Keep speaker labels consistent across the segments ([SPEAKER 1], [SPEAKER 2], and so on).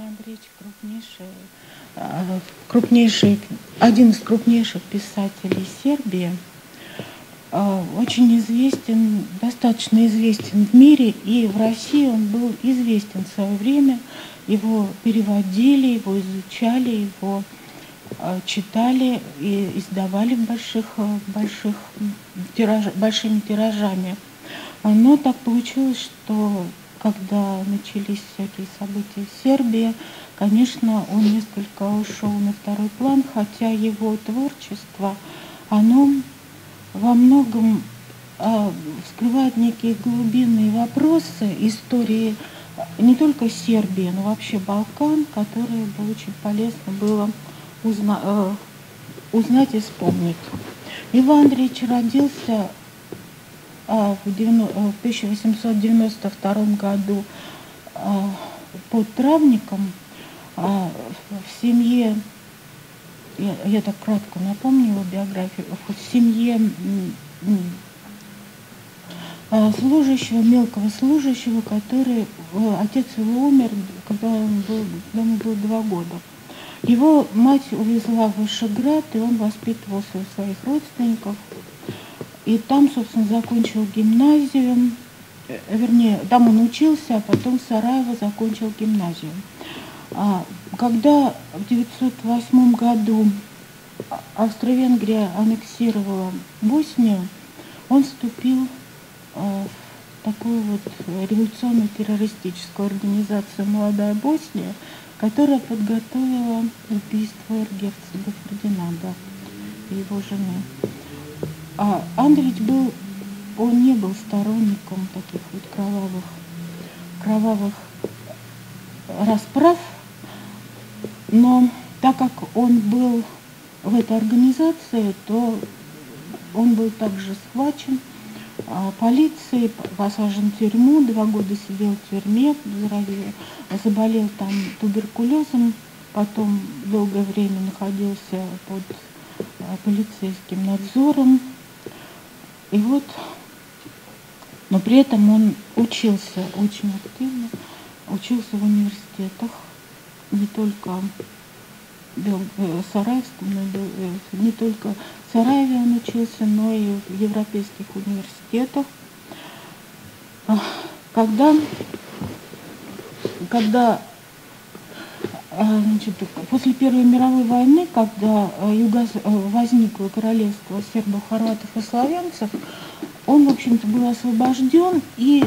[SPEAKER 1] Андреевич один из крупнейших писателей Сербии, очень известен, достаточно известен в мире, и в России он был известен в свое время. Его переводили, его изучали, его читали и издавали большими тиражами. Но так получилось, что когда начались всякие события в Сербии, конечно, он несколько ушел на второй план, хотя его творчество, оно во многом вскрывает некие глубинные вопросы истории не только Сербии, но вообще Балкан, которые бы очень полезно было узнать и вспомнить. Иван Андреевич родился в 1892 году под Травником в семье, я так кратко напомню его биографию, в семье мелкого служащего, который, отец его умер, когда ему было 2 года. Его мать увезла в Вышеград, и он воспитывался у своих родственников. И там, собственно, закончил гимназию, вернее, там он учился, а потом в Сараево закончил гимназию. Когда в 1908 году Австро-Венгрия аннексировала Боснию, он вступил в такую вот революционно-террористическую организацию «Молодая Босния», которая подготовила убийство эрцгерцога Фердинанда и его жены. Андреевич не был сторонником таких вот кровавых расправ, но так как он был в этой организации, то он был также схвачен полицией, посажен в тюрьму, 2 года сидел в тюрьме, заболел там туберкулезом, потом долгое время находился под полицейским надзором. И вот, но при этом он учился очень активно, учился в университетах, не только Сараевском, не только в Сараеве он учился, но и в европейских университетах. Когда после Первой мировой войны, когда возникло королевство сербов, хорватов и славянцев, он, в общем-то, был освобожден и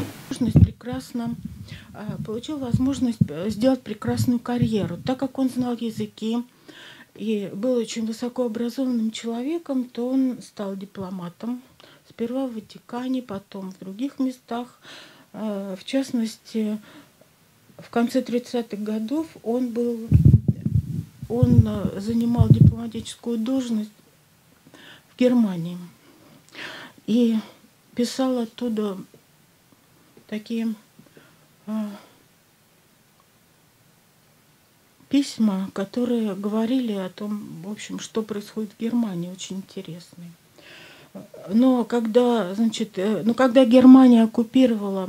[SPEAKER 1] получил возможность сделать прекрасную карьеру. Так как он знал языки и был очень высокообразованным человеком, то он стал дипломатом. Сперва в Ватикане, потом в других местах. В частности, в конце 30-х годов он занимал дипломатическую должность в Германии и писал оттуда такие письма, которые говорили о том, в общем, что происходит в Германии, очень интересные. Но когда Германия оккупировала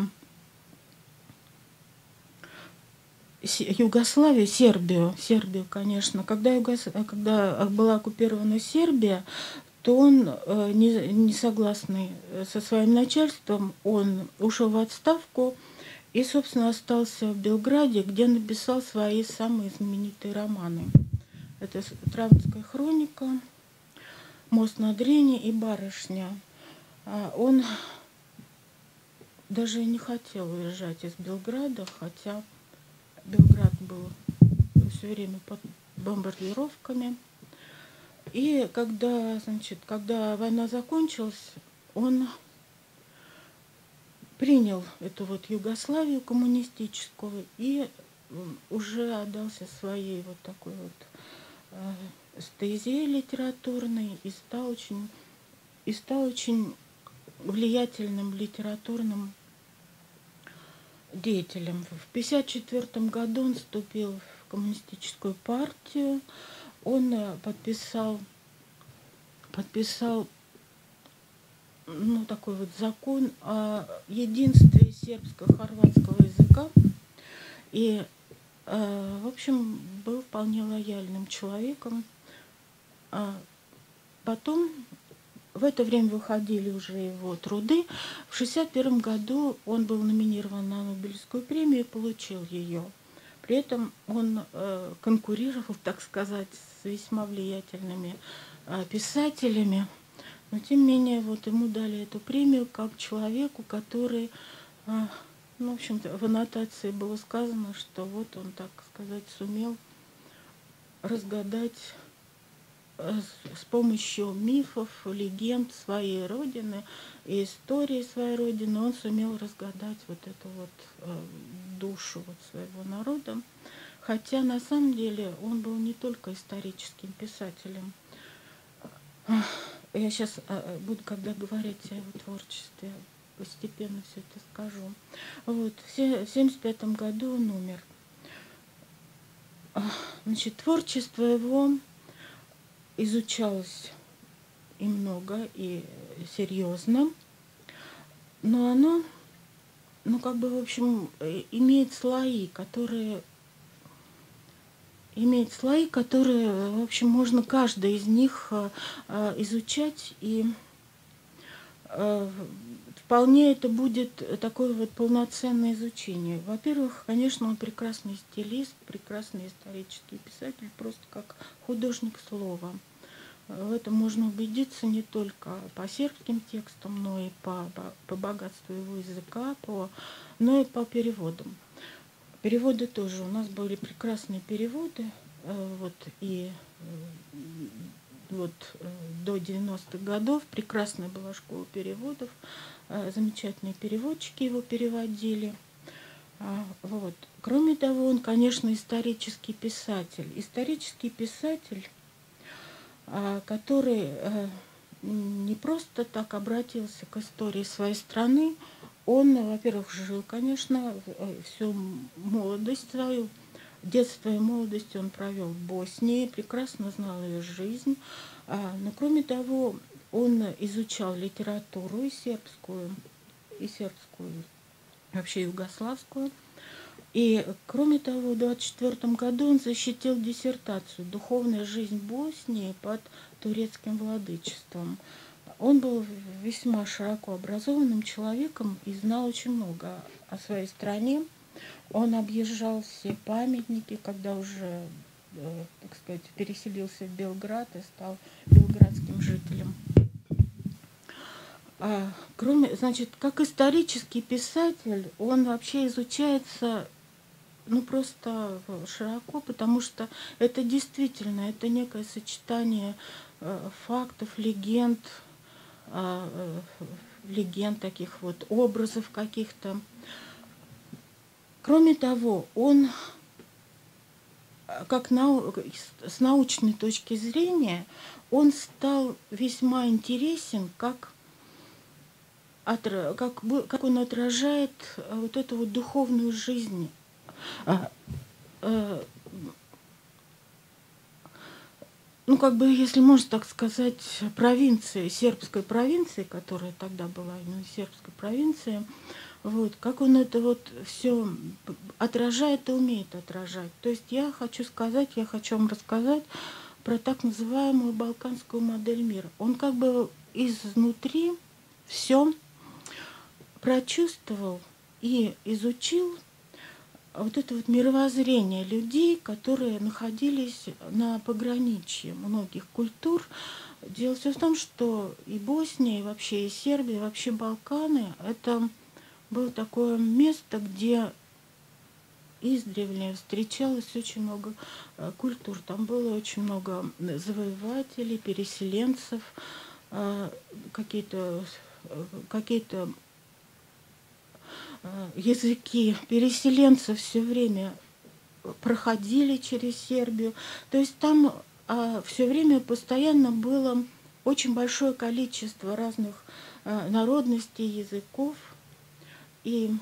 [SPEAKER 1] Югославию, Сербию, конечно, когда была оккупирована Сербия, то он, не согласный со своим начальством, он ушел в отставку и, собственно, остался в Белграде, где написал свои самые знаменитые романы. Это «Травницкая хроника», «Мост на Дрене» и «Барышня». Он даже не хотел уезжать из Белграда, хотя Белград был все время под бомбардировками. И когда война закончилась, он принял эту вот Югославию коммунистическую и уже отдался своей вот такой вот стезе литературной и стал очень влиятельным литературным деятелем. В 1954 году он вступил в коммунистическую партию. Он подписал такой вот закон о единстве сербско-хорватского языка. И в общем, был вполне лояльным человеком. Потом, в это время выходили уже его труды. В 1961 году он был номинирован на Нобелевскую премию и получил ее. При этом он конкурировал, так сказать, с весьма влиятельными писателями. Но тем не менее, вот ему дали эту премию как человеку, который, ну, в общем-то, в аннотации было сказано, что вот он, так сказать, сумел разгадать с помощью мифов, легенд своей родины и истории своей родины, он сумел разгадать вот эту вот душу вот своего народа. Хотя на самом деле он был не только историческим писателем. Я сейчас буду, когда говорить о его творчестве, постепенно все это скажу. Вот, в 1975 году он умер. Значит, творчество его изучалось и много, и серьезно, но оно, ну, как бы, в общем, имеет слои, которые, в общем, можно каждый из них изучать, и вполне это будет такое вот полноценное изучение. Во-первых, конечно, он прекрасный стилист, прекрасный исторический писатель, просто как художник слова. В этом можно убедиться не только по сербским текстам, но и по богатству его языка, но и по переводам. Переводы тоже. У нас были прекрасные переводы, вот, и вот до 90-х годов прекрасная была школа переводов, замечательные переводчики его переводили. Вот. Кроме того, он, конечно, исторический писатель. Исторический писатель, который не просто так обратился к истории своей страны. Он, во-первых, жил, конечно, всю молодость свою, детство и молодость он провел в Боснии, прекрасно знал ее жизнь. Но, кроме того, он изучал литературу и сербскую, вообще югославскую. И, кроме того, в 1924 году он защитил диссертацию «Духовная жизнь Боснии под турецким владычеством». Он был весьма широко образованным человеком и знал очень много о своей стране. Он объезжал все памятники, когда уже, так сказать, переселился в Белград и стал белградским жителем. Значит, как исторический писатель, он вообще изучается, ну, просто широко, потому что это действительно, это некое сочетание фактов, легенд, таких вот образов каких-то. Кроме того, он, как с научной точки зрения, он стал весьма интересен, как он отражает вот эту вот духовную жизнь. Ну, как бы, если можно так сказать, провинции, сербской провинции, которая тогда была именно сербской провинцией, вот, как он это вот все отражает и умеет отражать. То есть я хочу вам рассказать про так называемую балканскую модель мира. Он как бы изнутри все прочувствовал и изучил вот это вот мировоззрение людей, которые находились на пограничье многих культур. Дело все в том, что и Босния, и вообще и Сербия, и вообще Балканы – это было такое место, где издревле встречалось очень много культур. Там было очень много завоевателей, переселенцев, какие-то языки переселенцев все время проходили через Сербию. То есть там все время постоянно было очень большое количество разных народностей, языков и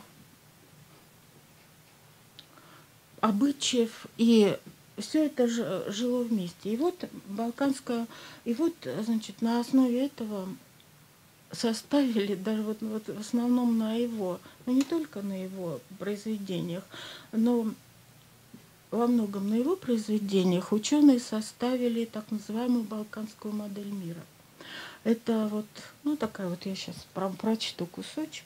[SPEAKER 1] обычаев, и все это жило вместе. И вот значит, на основе этого составили даже вот в основном на его, но не только на его произведениях, но во многом на его произведениях ученые составили так называемую балканскую модель мира. Это вот, ну такая вот, я сейчас прочту кусочек.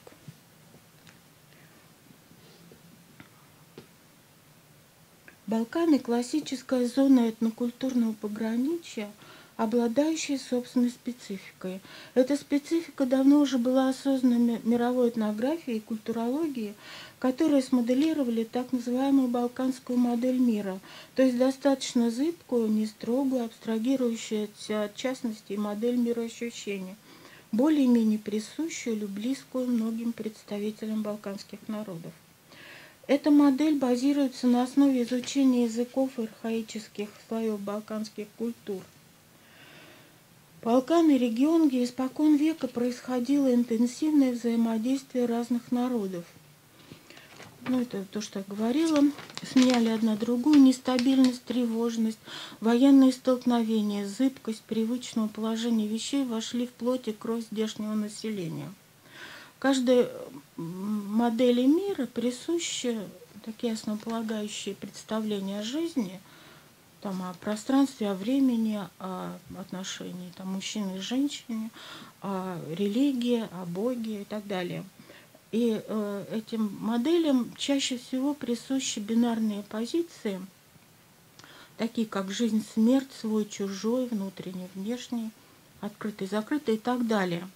[SPEAKER 1] Балканы – классическая зона этнокультурного пограничья, обладающая собственной спецификой. Эта специфика давно уже была осознана мировой этнографией и культурологией, которые смоделировали так называемую балканскую модель мира, то есть достаточно зыбкую, не строгую, абстрагирующуюся от частностей модель мироощущения, более-менее присущую или близкую многим представителям балканских народов. Эта модель базируется на основе изучения языков и архаических слоев балканских культур. Балканы – регион, где испокон века происходило интенсивное взаимодействие разных народов. Ну, это то, что я говорила. Сменяли одна другую: нестабильность, тревожность, военные столкновения, зыбкость привычного положения вещей вошли в плоть и кровь здешнего населения. Каждой модели мира присущи такие основополагающие представления о жизни, там, о пространстве, о времени, о отношении там, мужчины и женщины, о религии, о Боге и так далее. И этим моделям чаще всего присущи бинарные позиции, такие как жизнь, смерть, свой, чужой, внутренний, внешний, открытый, закрытый и так далее.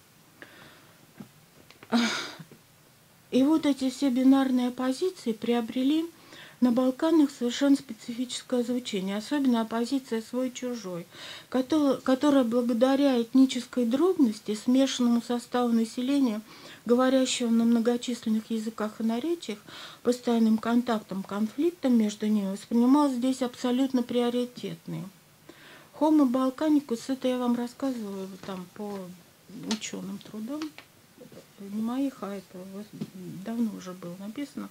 [SPEAKER 1] И вот эти все бинарные оппозиции приобрели на Балканах совершенно специфическое звучание, особенно оппозиция свой-чужой, которая благодаря этнической дробности, смешанному составу населения, говорящего на многочисленных языках и наречиях, постоянным контактам, конфликтам между ними, воспринималась здесь абсолютно приоритетной. Homo balkanicus, это я вам рассказываю там по ученым трудам, не моих, а это давно уже было написано,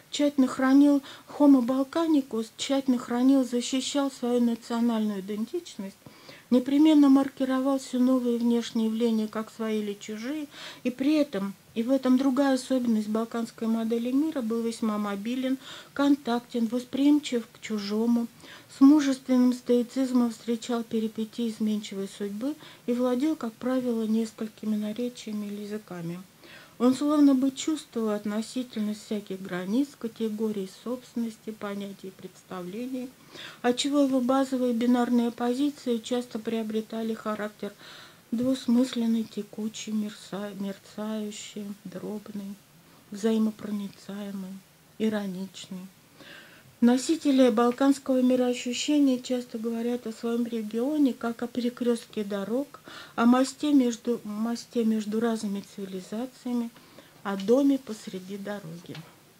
[SPEAKER 1] Homo balkanicus тщательно хранил, защищал свою национальную идентичность, непременно маркировал все новые внешние явления как свои или чужие, и при этом, и в этом другая особенность балканской модели мира, был весьма мобилен, контактен, восприимчив к чужому, с мужественным стоицизмом встречал перипетии изменчивой судьбы и владел, как правило, несколькими наречиями или языками. Он словно бы чувствовал относительность всяких границ, категорий собственности, понятий и представлений, отчего его базовые бинарные позиции часто приобретали характер двусмысленный, текучий, мерцающий, дробный, взаимопроницаемый, ироничный. Носители балканского мироощущения часто говорят о своем регионе как о перекрестке дорог, о мосте между разными цивилизациями, о доме посреди дороги.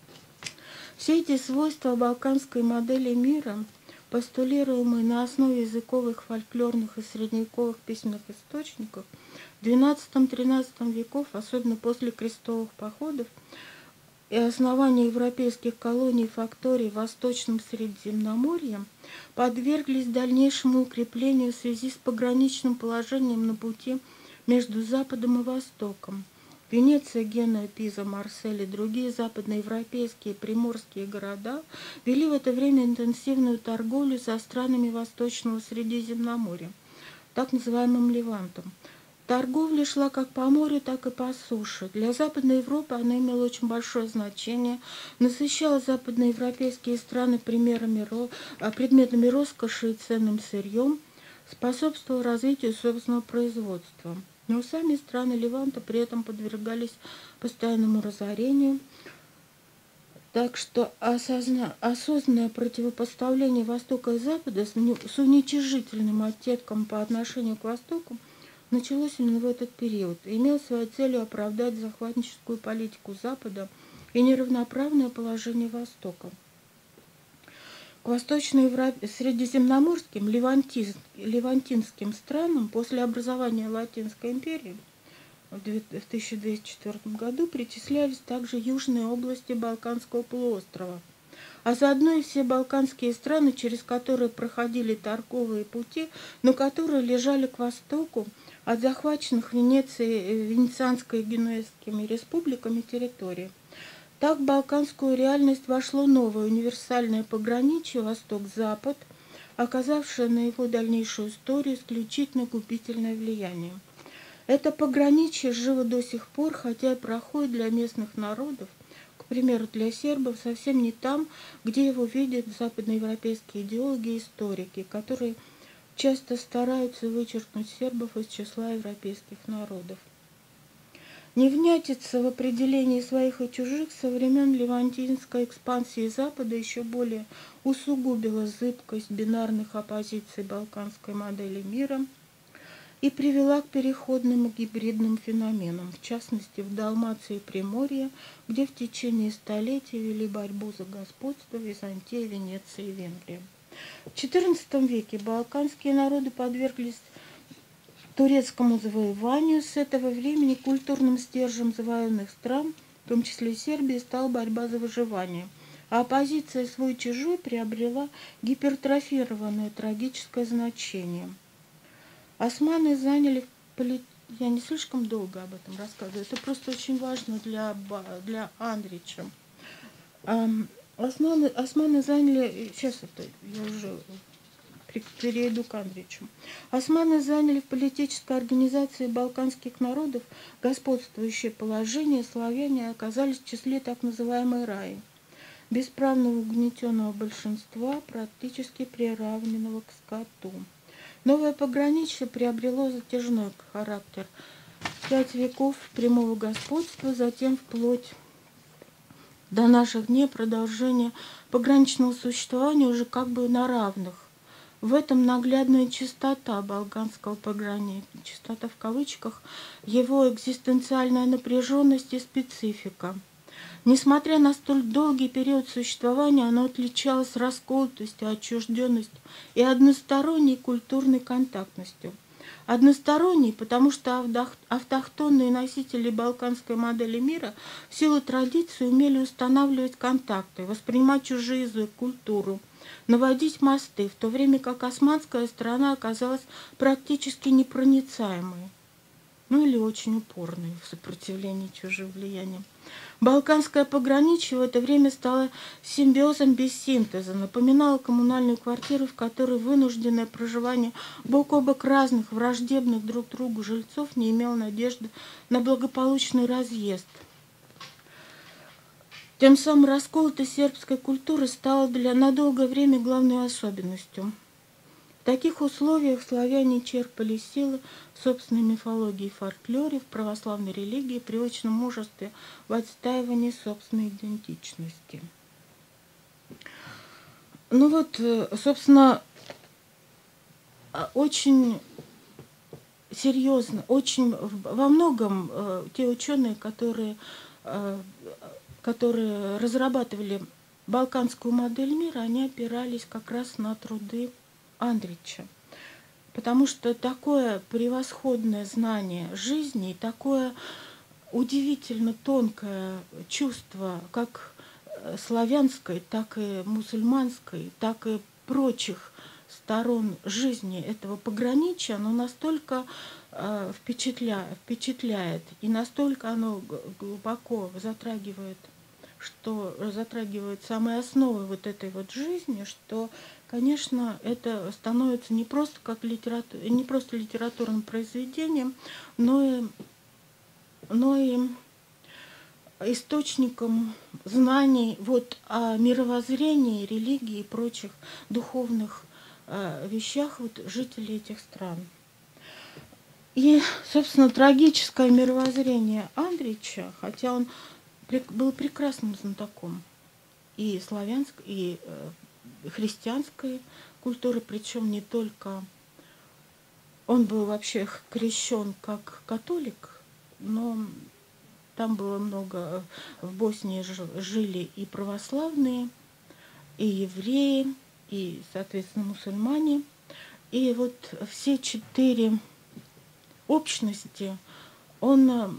[SPEAKER 1] Все эти свойства балканской модели мира, постулируемые на основе языковых, фольклорных и средневековых письменных источников, в XII-XIII веков, особенно после крестовых походов, и основания европейских колоний и факторий в Восточном Средиземноморье подверглись дальнейшему укреплению в связи с пограничным положением на пути между Западом и Востоком. Венеция, Генуя, Пиза, Марсель и другие западноевропейские приморские города вели в это время интенсивную торговлю со странами Восточного Средиземноморья, так называемым Левантом. Торговля шла как по морю, так и по суше. Для Западной Европы она имела очень большое значение, насыщала западноевропейские страны предметами роскоши и ценным сырьем, способствовала развитию собственного производства. Но сами страны Леванта при этом подвергались постоянному разорению, так что осознанное противопоставление Востока и Запада с уничижительным оттенком по отношению к Востоку началось именно в этот период и имел своей целью оправдать захватническую политику Запада и неравноправное положение Востока. К восточно-средиземноморским левантинским странам после образования Латинской империи в 1204 году причислялись также южные области Балканского полуострова, а заодно и все балканские страны, через которые проходили торговые пути, но которые лежали к востоку от захваченных Венецианской и Генуэзскими республиками территорий. Так в балканскую реальность вошло новое универсальное пограничье Восток-Запад, оказавшее на его дальнейшую историю исключительно губительное влияние. Это пограничье живо до сих пор, хотя и проходит для местных народов, к примеру, для сербов, совсем не там, где его видят западноевропейские идеологи и историки, которые часто стараются вычеркнуть сербов из числа европейских народов. Невнятица в определении своих и чужих со времен левантинской экспансии Запада еще более усугубила зыбкость бинарных оппозиций балканской модели мира и привела к переходным и гибридным феноменам, в частности в Далмации и Приморье, где в течение столетий вели борьбу за господство Византия, Венеция и Венгрия. В XIV веке балканские народы подверглись турецкому завоеванию. С этого времени культурным стержнем завоеванных стран, в том числе Сербии, стала борьба за выживание, а оппозиция свой-чужой приобрела гипертрофированное трагическое значение. Османы заняли Я не слишком долго об этом рассказываю, это просто очень важно для Андрича. Османы заняли... Сейчас я уже перейду к Андричу. Османы заняли в политической организации балканских народов господствующее положение, славяне оказались в числе так называемой раи, бесправного угнетенного большинства, практически приравненного к скоту. Новое пограничье приобрело затяжной характер. 5 веков прямого господства, затем вплоть до наших дней продолжение пограничного существования уже как бы на равных. В этом наглядная чистота балканского пограничья, чистота в кавычках, его экзистенциальная напряженность и специфика. Несмотря на столь долгий период существования, оно отличалось расколотостью, отчужденностью и односторонней культурной контактностью. Односторонний, потому что автохтонные носители балканской модели мира в силу традиции умели устанавливать контакты, воспринимать чужие язык, культуру, наводить мосты, в то время как османская страна оказалась практически непроницаемой, или очень упорной в сопротивлении чужим влияниям. Балканское пограничье в это время стало симбиозом без синтеза, напоминало коммунальную квартиру, в которой вынужденное проживание бок о бок разных враждебных друг другу жильцов не имело надежды на благополучный разъезд. Тем самым расколотость сербской культуры стала на долгое время главной особенностью. В таких условиях славяне черпали силы в собственной мифологии и фольклоре, в православной религии, при очном мужестве в отстаивании собственной идентичности. Собственно, очень серьезно, очень во многом те ученые, которые разрабатывали балканскую модель мира, они опирались как раз на труды Андрича. Потому что такое превосходное знание жизни, такое удивительно тонкое чувство как славянской, так и мусульманской, так и прочих сторон жизни этого пограничья, оно настолько впечатляет, и настолько оно глубоко затрагивает самые основы вот этой вот жизни, что, конечно, это становится не просто литературным произведением, но и источником знаний о мировоззрении, религии и прочих духовных вещах жителей этих стран. И, собственно, трагическое мировоззрение Андрича, хотя он был прекрасным знатоком и славянской, и христианской культуры, причем не только... Он был вообще крещен как католик, но там было много... В Боснии жили и православные, и евреи, и, соответственно, мусульмане. И все 4 общности он,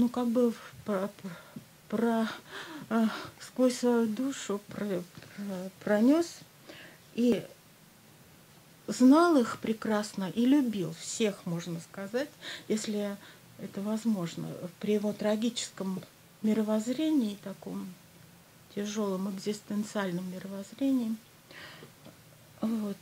[SPEAKER 1] сквозь свою душу пронес и знал их прекрасно и любил всех, можно сказать, если это возможно, при его трагическом мировоззрении таком тяжелым экзистенциальным мировоззрением. Вот.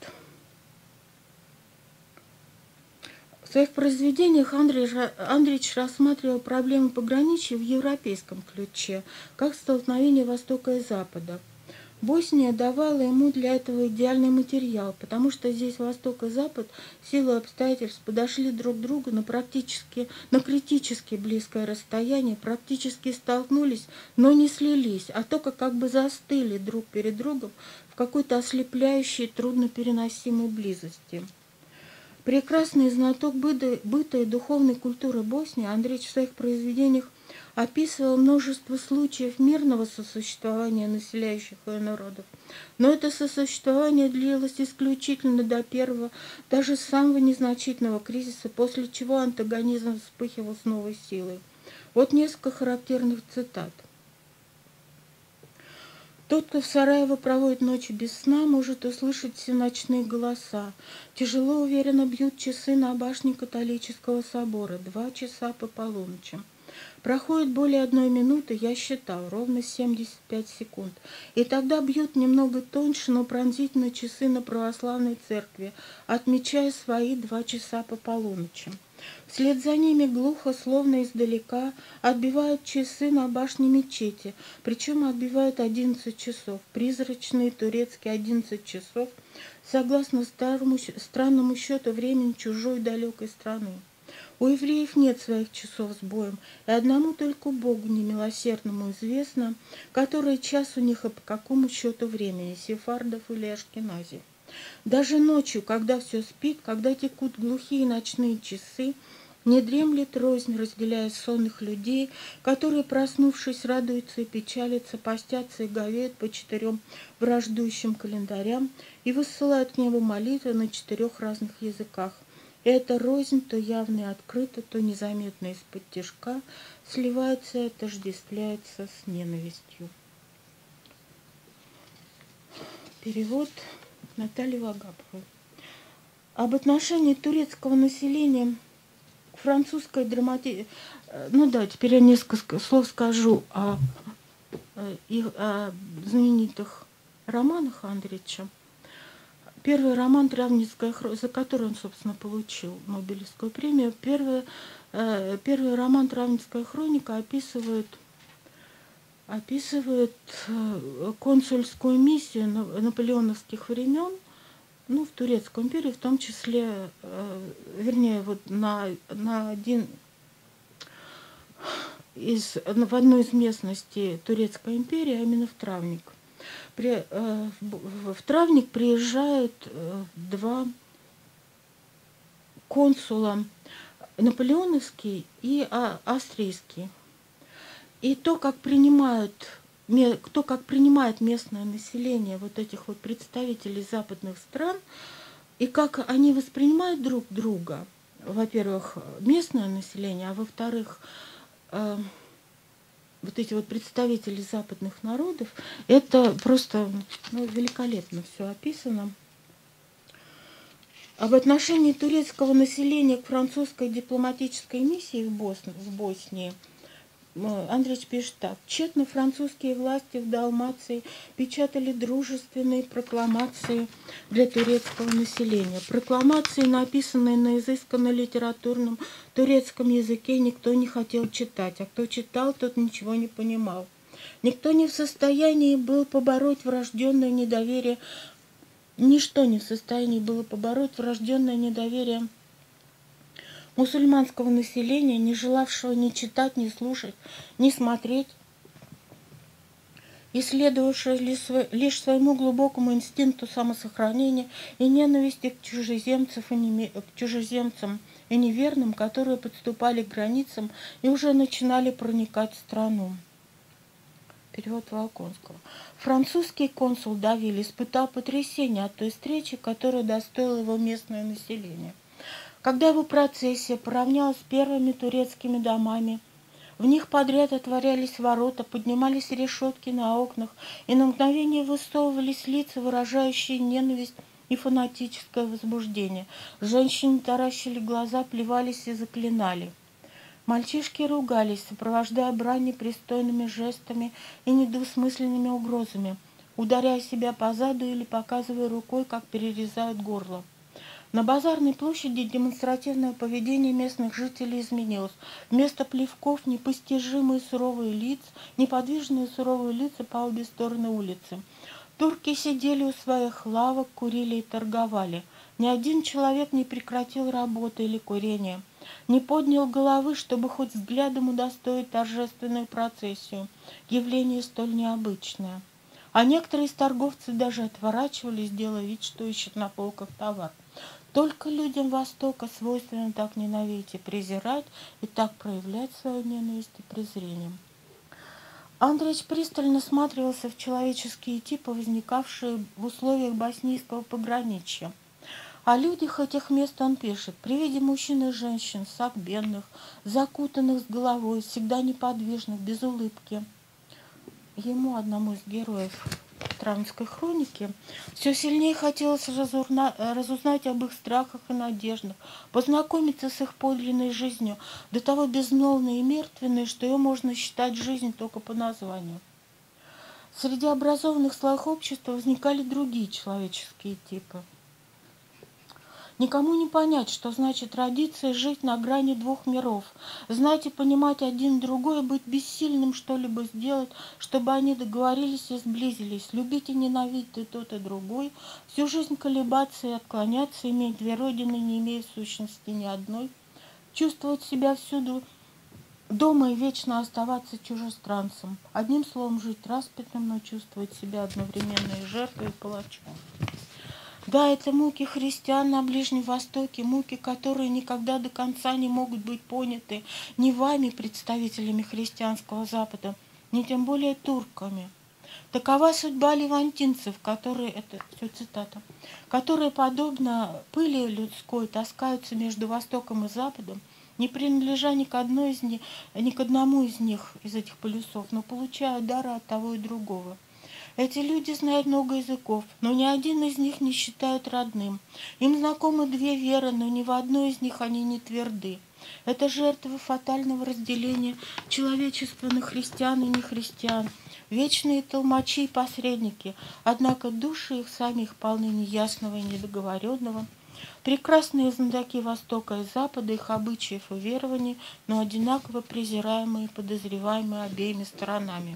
[SPEAKER 1] В своих произведениях Андрич рассматривал проблемы пограничья в европейском ключе, как столкновение Востока и Запада. Босния давала ему для этого идеальный материал, потому что здесь Восток и Запад в силу обстоятельств подошли друг к другу на критически близкое расстояние, практически столкнулись, но не слились, а только как бы застыли друг перед другом в какой-то ослепляющей, труднопереносимой близости. Прекрасный знаток быта и духовной культуры Боснии, Андрич в своих произведениях описывал множество случаев мирного сосуществования населяющих ее народов. Но это сосуществование длилось исключительно до первого, даже самого незначительного кризиса, после чего антагонизм вспыхивал с новой силой. Вот несколько характерных цитат. Тот, кто в Сараево проводит ночи без сна, может услышать все ночные голоса. Тяжело, уверенно бьют часы на башне католического собора. 2 часа по полуночи. Проходит более 1 минуты, я считал, ровно 75 секунд. И тогда бьют немного тоньше, но пронзительно часы на православной церкви, отмечая свои 2 часа по полуночи. Вслед за ними глухо, словно издалека, отбивают часы на башне мечети, причем отбивают 11 часов, призрачные турецкие 11 часов, согласно странному счету времени чужой далекой страны. У евреев нет своих часов с боем, и одному только Богу немилосердному известно, который час у них и по какому счету времени, сефардов или ашкеназев. Даже ночью, когда все спит, когда текут глухие ночные часы, не дремлет рознь, разделяя сонных людей, которые, проснувшись, радуются и печалятся, постятся и говеют по 4 враждующим календарям и высылают к небу молитвы на 4 разных языках. И эта рознь то явно и открыто, то незаметно из-под тишка сливается и отождествляется с ненавистью. Перевод Натальи Вагаповой. Об отношении турецкого населения к французской драматургии. Теперь я несколько слов скажу о знаменитых романах Андрича. Первый роман «Травницкая хроника», за который он, собственно, получил Нобелевскую премию. Первый роман «Травницкая хроника» описывает консульскую миссию наполеоновских времен, в Турецкой империи, в том числе, в одной из местностей Турецкой империи, а именно в Травник. В Травник приезжают 2 консула, наполеоновский и австрийский. И то, как принимает местное население вот этих вот представителей западных стран, и как они воспринимают друг друга, во-первых, местное население, а во-вторых, вот эти вот представители западных народов, это просто великолепно все описано. Об отношении турецкого населения к французской дипломатической миссии в Боснии Андрич пишет так. Тщетно французские власти в Далмации печатали дружественные прокламации для турецкого населения. Прокламации, написанные на изысканно-литературном турецком языке, никто не хотел читать, а кто читал, тот ничего не понимал. Никто не в состоянии был побороть врожденное недоверие, ничто не в состоянии было побороть врожденное недоверие мусульманского населения, не желавшего ни читать, ни слушать, ни смотреть, и следовавшего лишь своему глубокому инстинкту самосохранения и ненависти к чужеземцам и неверным, которые подступали к границам и уже начинали проникать в страну. Перевод Волконского. Французский консул Давиль испытал потрясение от той встречи, которую достоило его местное население. Когда его процессия поравнялась с первыми турецкими домами, в них подряд отворялись ворота, поднимались решетки на окнах, и на мгновение высовывались лица, выражающие ненависть и фанатическое возбуждение. Женщины таращили глаза, плевались и заклинали. Мальчишки ругались, сопровождая брань непристойными жестами и недвусмысленными угрозами, ударяя себя по заду или показывая рукой, как перерезают горло. На базарной площади демонстративное поведение местных жителей изменилось. Вместо плевков непостижимые суровые лица, неподвижные суровые лица по обе стороны улицы. Турки сидели у своих лавок, курили и торговали. Ни один человек не прекратил работы или курения, не поднял головы, чтобы хоть взглядом удостоить торжественную процессию, явление столь необычное. А некоторые из торговцев даже отворачивались, делая вид, что ищут на полках товар. Только людям Востока свойственно так ненавидеть и презирать, и так проявлять свою ненависть и презрение. Андреевич пристально всматривался в человеческие типы, возникавшие в условиях боснийского пограничья. О людях этих мест он пишет: при виде мужчин и женщин, согбенных, закутанных с головой, всегда неподвижных, без улыбки. Ему, одному из героев Травнской хроники, все сильнее хотелось разузнать об их страхах и надеждах, познакомиться с их подлинной жизнью, до того безмолвной и мертвенной, что ее можно считать жизнь только по названию. Среди образованных слоев общества возникали другие человеческие типы. Никому не понять, что значит родиться и жить на грани двух миров, знать и понимать один другой, быть бессильным что-либо сделать, чтобы они договорились и сблизились, любить и ненавидеть и тот, и другой, всю жизнь колебаться и отклоняться, иметь две родины, не имея в сущности ни одной, чувствовать себя всюду дома и вечно оставаться чужестранцем, одним словом жить распятым, но чувствовать себя одновременно и жертвой, и палачом. Да, это муки христиан на Ближнем Востоке, муки, которые никогда до конца не могут быть поняты ни вами, представителями христианского Запада, ни тем более турками. Такова судьба левантинцев, которые, это все цитата, которые, подобно пыли людской, таскаются между Востоком и Западом, не принадлежа ни к одному из них, из этих полюсов, но получая дары от того и другого. Эти люди знают много языков, но ни один из них не считают родным. Им знакомы две веры, но ни в одной из них они не тверды. Это жертвы фатального разделения человечества на христиан и нехристиан, вечные толмачи и посредники, однако души их самих полны неясного и недоговоренного. Прекрасные знатоки Востока и Запада, их обычаев и верований, но одинаково презираемые и подозреваемые обеими сторонами.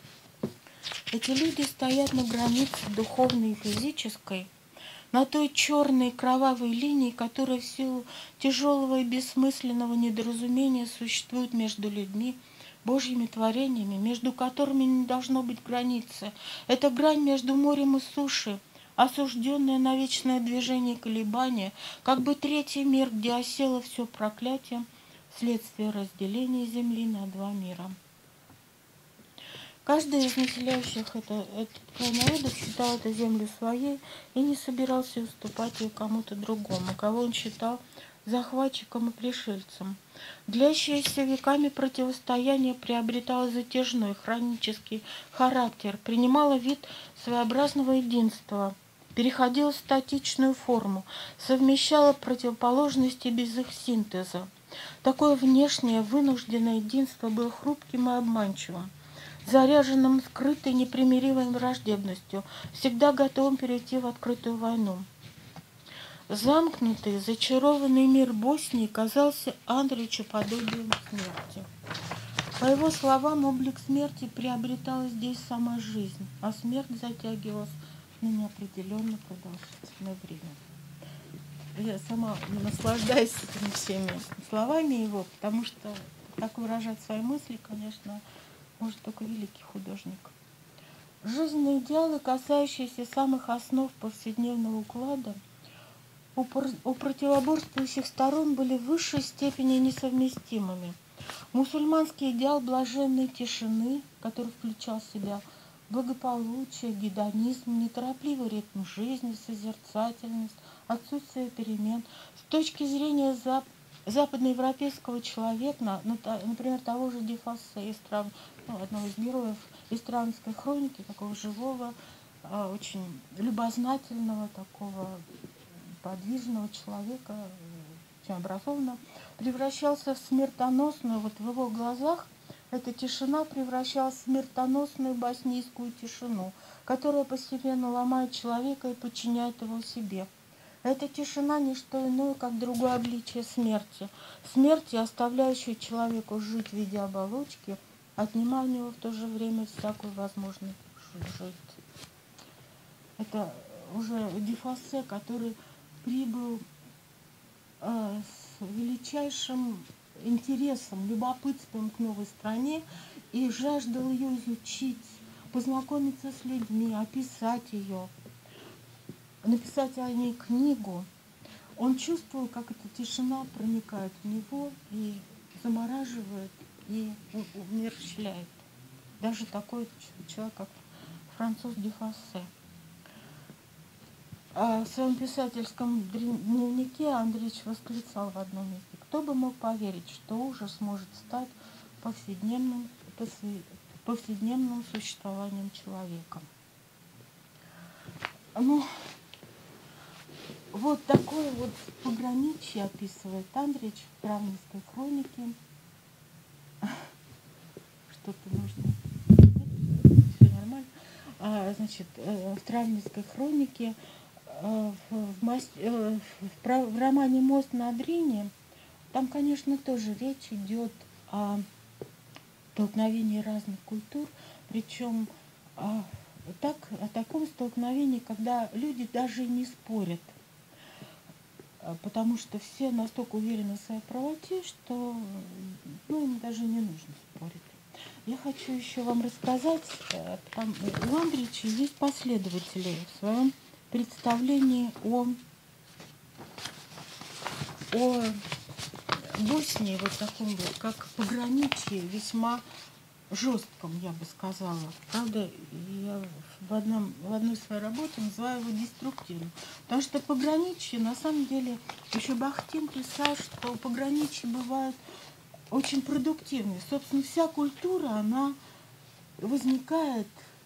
[SPEAKER 1] Эти люди стоят на границе духовной и физической, на той черной кровавой линии, которая в силу тяжелого и бессмысленного недоразумения существует между людьми, Божьими творениями, между которыми не должно быть границы. Это грань между морем и сушей, осужденная на вечное движение и колебания, как бы третий мир, где осело все проклятие, вследствие разделения земли на два мира. Каждый из населяющих этот край народов считал эту землю своей и не собирался уступать ее кому-то другому, кого он считал захватчиком и пришельцем. Длящееся веками противостояние приобретало затяжной хронический характер, принимало вид своеобразного единства, переходило в статичную форму, совмещало противоположности без их синтеза. Такое внешнее вынужденное единство было хрупким и обманчивым, заряженным скрытой непримиримой враждебностью, всегда готовым перейти в открытую войну. Замкнутый, зачарованный мир Боснии казался Андреевичу подобием смерти. По его словам, облик смерти приобретала здесь сама жизнь, а смерть затягивалась на неопределенно продолжительное время. Я сама наслаждаюсь этими всеми словами его, потому что так выражать свои мысли, конечно, может только великий художник. Жизненные идеалы, касающиеся самых основ повседневного уклада, у противоборствующих сторон были в высшей степени несовместимыми. Мусульманский идеал блаженной тишины, который включал в себя благополучие, гедонизм, неторопливый ритм жизни, созерцательность, отсутствие перемен. С точки зрения западноевропейского человека, например, того же Дефассе, одного из героев из Травнской хроники, такого живого, очень любознательного, такого подвижного человека, очень образованного, превращался в смертоносную, вот в его глазах эта тишина превращалась в смертоносную боснийскую тишину, которая постепенно ломает человека и подчиняет его себе. Эта тишина не что иное, как другое обличие смерти. Смерти, оставляющей человеку жить в виде оболочки, отнимая у него в то же время всякую возможность жить. Это уже Дефассе, который прибыл с величайшим интересом, любопытством к новой стране и жаждал ее изучить, познакомиться с людьми, описать ее, написать о ней книгу. Он чувствовал, как эта тишина проникает в него и замораживает, и умерщвляет. Даже такой человек, как Франсуаз Дефассе. В своем писательском дневнике Андреевич восклицал в одном месте: кто бы мог поверить, что ужас может стать повседневным существованием человека. Ну, вот такое вот пограничье описывает Андреевич в Травницкой хронике. Что-то нужно. Все нормально. Значит, в Травницкой хронике в романе «Мост на Дрине» там, конечно, тоже речь идет о столкновении разных культур, причем о таком столкновении, когда люди даже не спорят, потому что все настолько уверены в своей правоте, что им даже не нужно спорить. Я хочу еще вам рассказать, у Андреевича есть последователи в своем представлении о Боснии, вот таком вот, как пограничье, весьма жестком, я бы сказала. Правда, я в одной своей работе называю его деструктивным. Потому что пограничье, на самом деле, еще Бахтин писал, что пограничье бывают очень продуктивные. Собственно, вся культура, она возникает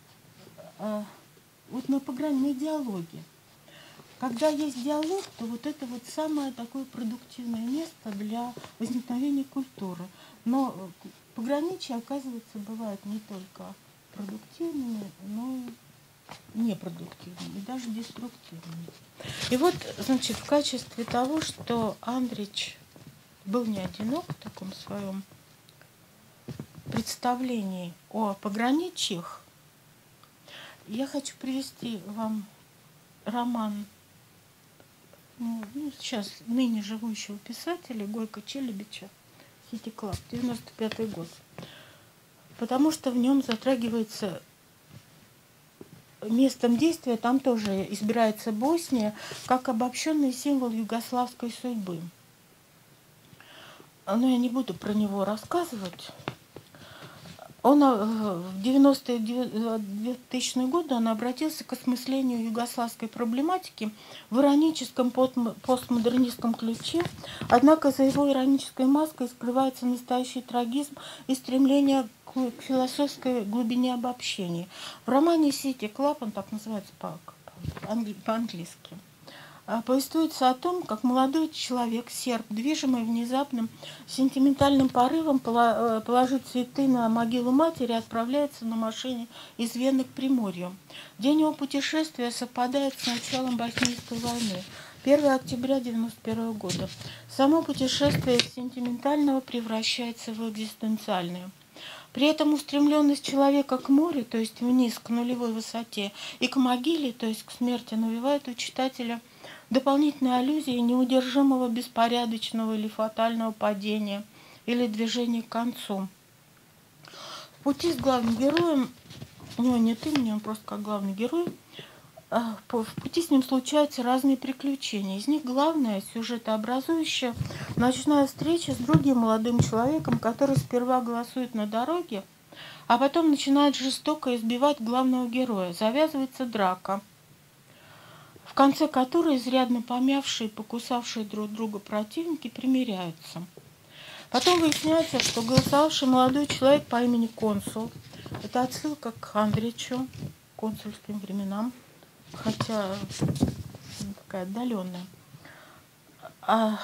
[SPEAKER 1] вот на пограничной диалоге. Когда есть диалог, то вот это вот самое такое продуктивное место для возникновения культуры. Но пограничья, оказывается, бывают не только продуктивными, но и непродуктивными, даже деструктивными. И вот, значит, в качестве того, что Андреевич был не одинок в таком своем представлении о пограничьях, я хочу привести вам роман сейчас ныне живущего писателя Гойко Челебича «Сити Клаб», 95-й год. Потому что в нем затрагивается местом действия, там тоже избирается Босния как обобщенный символ югославской судьбы. Но я не буду про него рассказывать. Он в 2000-е годы он обратился к осмыслению югославской проблематики в ироническом постмодернистском ключе, однако за его иронической маской скрывается настоящий трагизм и стремление к философской глубине обобщения. В романе «Сити Клаб», он так называется по-английски, повествуется о том, как молодой человек, серб, движимый внезапным сентиментальным порывом положить цветы на могилу матери, отправляется на машине из Вены к Приморью. День его путешествия совпадает с началом Боснийской войны, 1 октября 1991 года. Само путешествие из сентиментального превращается в экзистенциальное. При этом устремленность человека к морю, то есть вниз, к нулевой высоте, и к могиле, то есть к смерти, навевает у читателя дополнительные аллюзии неудержимого беспорядочного или фатального падения или движения к концу. В пути с главным героем, у него нет имени, он просто как главный герой, в пути с ним случаются разные приключения. Из них главное, сюжетообразующее, ночная встреча с другим молодым человеком, который сперва голосует на дороге, а потом начинает жестоко избивать главного героя. Завязывается драка, в конце которой изрядно помявшие и покусавшие друг друга противники примиряются. Потом выясняется, что голосовавший молодой человек по имени Консул, это отсылка к Андреевичу, консульским временам, хотя такая отдаленная,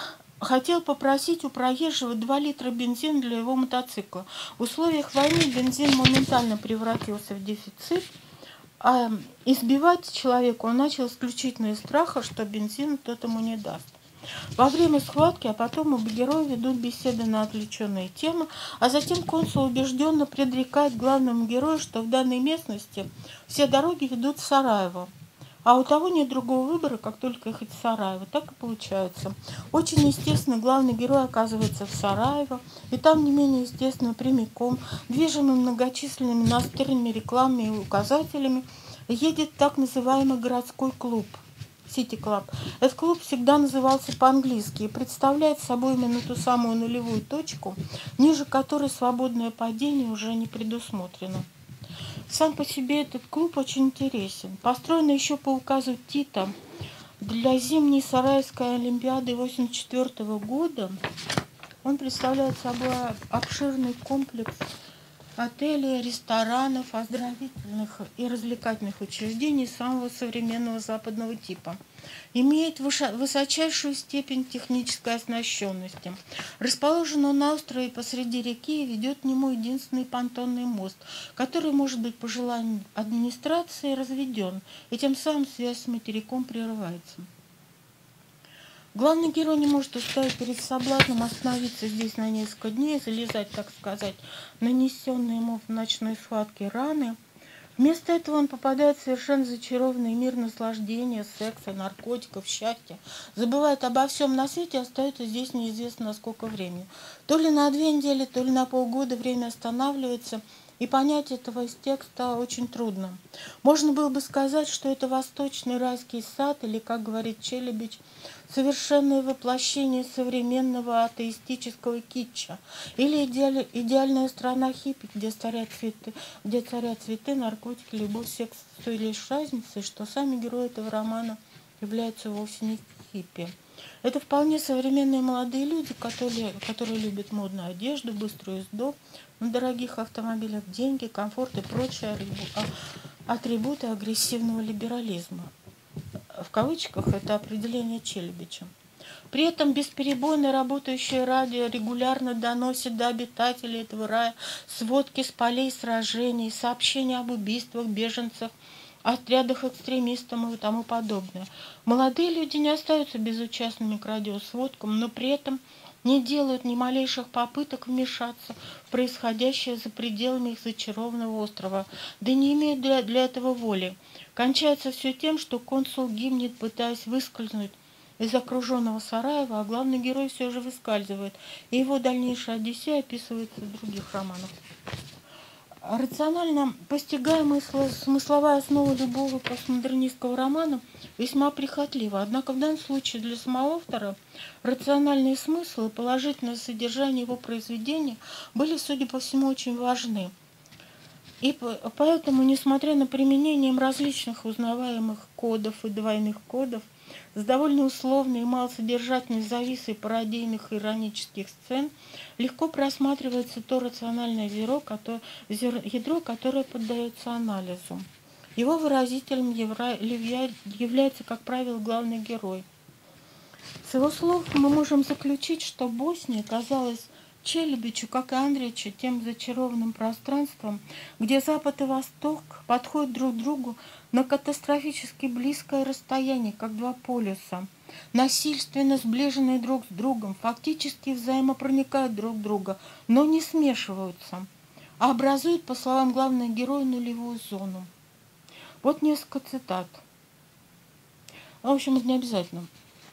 [SPEAKER 1] хотел попросить у проезжего 2 литра бензина для его мотоцикла. В условиях войны бензин моментально превратился в дефицит, а избивать человека он начал исключительно из страха, что бензин тот ему не даст. Во время схватки, а потом оба героя ведут беседы на отвлеченные темы, а затем консул убежденно предрекает главному герою, что в данной местности все дороги ведут в Сараево. А у того нет другого выбора, как только ехать в Сараево. Так и получается. Очень естественно, главный герой оказывается в Сараево, и там не менее естественно прямиком, движимый многочисленными настырными рекламами и указателями, едет так называемый городской клуб. Сити Клаб. Этот клуб всегда назывался по-английски и представляет собой именно ту самую нулевую точку, ниже которой свободное падение уже не предусмотрено. Сам по себе этот клуб очень интересен. Построен еще по указу Тита для зимней Сараевской Олимпиады 1984 года. Он представляет собой обширный комплекс отелей, ресторанов, оздоровительных и развлекательных учреждений самого современного западного типа. Имеет высочайшую степень технической оснащенности. Расположен он на острове посреди реки и ведет к нему единственный понтонный мост, который может быть по желанию администрации разведен, и тем самым связь с материком прерывается. Главный герой не может устоять перед соблазном остановиться здесь на несколько дней, залезать, так сказать, нанесенные ему в ночной схватке раны. Вместо этого он попадает в совершенно зачарованный мир наслаждения, секса, наркотиков, счастья. Забывает обо всем на свете и остается здесь неизвестно на сколько времени. То ли на 2 недели, то ли на полгода время останавливается, и понять этого из текста очень трудно. Можно было бы сказать, что это восточный райский сад, или, как говорит Челябич, совершенное воплощение современного атеистического китча, или идеальная страна хиппи, где царят цветы, наркотики, любовь, секс, с той лишь разницей, что сами герои этого романа являются вовсе не хиппи. Это вполне современные молодые люди, которые любят модную одежду, быструю езду на дорогих автомобилях, деньги, комфорт и прочие атрибуты агрессивного либерализма. В кавычках это определение Челябича. При этом бесперебойно работающее радио регулярно доносит до обитателей этого рая сводки с полей сражений, сообщения об убийствах, беженцах, отрядах экстремистов и тому подобное. Молодые люди не остаются безучастными к радиосводкам, но при этом не делают ни малейших попыток вмешаться в происходящее за пределами их зачарованного острова, да не имеют для этого воли. Кончается все тем, что консул гибнет, пытаясь выскользнуть из окруженного Сараева, а главный герой все же выскальзывает, и его дальнейшая одиссея описывается в других романах. Рационально постигаемая смысловая основа любого постмодернистского романа весьма прихотлива. Однако в данном случае для самого автора рациональные смыслы и положительное содержание его произведения были, судя по всему, очень важны. И поэтому, несмотря на применение различных узнаваемых кодов и двойных кодов, с довольно условной и малосодержательной зависой пародийных и иронических сцен, легко просматривается то рациональное ядро, которое поддается анализу. Его выразителем является, как правило, главный герой. С его слов мы можем заключить, что Босния казалась Челябичу, как и Андриевичу, тем зачарованным пространством, где Запад и Восток подходят друг к другу на катастрофически близкое расстояние, как два полюса, насильственно сближенные друг с другом, фактически взаимопроникают друг в друга, но не смешиваются, а образуют, по словам главного героя, нулевую зону. Вот несколько цитат. В общем, это не обязательно.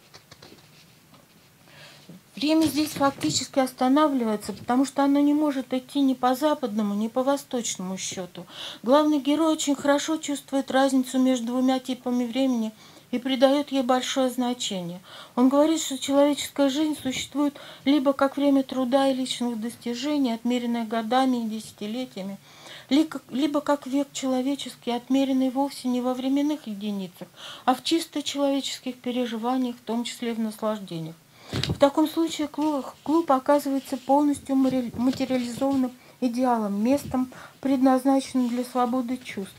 [SPEAKER 1] Время здесь фактически останавливается, потому что оно не может идти ни по западному, ни по восточному счету. Главный герой очень хорошо чувствует разницу между двумя типами времени и придает ей большое значение. Он говорит, что человеческая жизнь существует либо как время труда и личных достижений, отмеренное годами и десятилетиями, либо как век человеческий, отмеренный вовсе не во временных единицах, а в чисто человеческих переживаниях, в том числе и в наслаждениях. В таком случае клуб оказывается полностью материализованным идеалом, местом, предназначенным для свободы чувств.